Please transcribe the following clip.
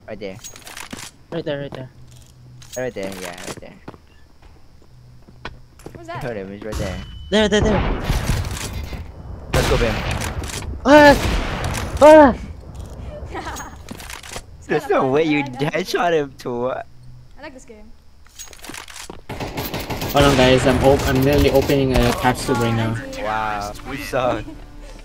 Right there. Right there, right there. Right there, yeah, right there. Where's I that? heard him, he's right there. There. Let's go, Bam. It's There's kinda no fun. way you I like this game. headshot him to I like this game. Hold on, guys. I'm nearly opening a capsule right now. Wow, we suck.